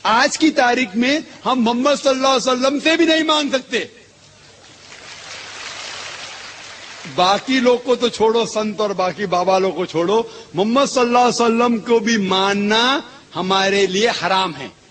आज की तारीख में हम मोहम्मद सल्लल्लाहु अलैहि वसल्लम से भी नहीं मांग सकते। बाकी लोग को तो छोड़ो, संत और बाकी बाबा लोग को छोड़ो, मोहम्मद सल्लल्लाहु अलैहि वसल्लम को भी मानना हमारे लिए हराम है।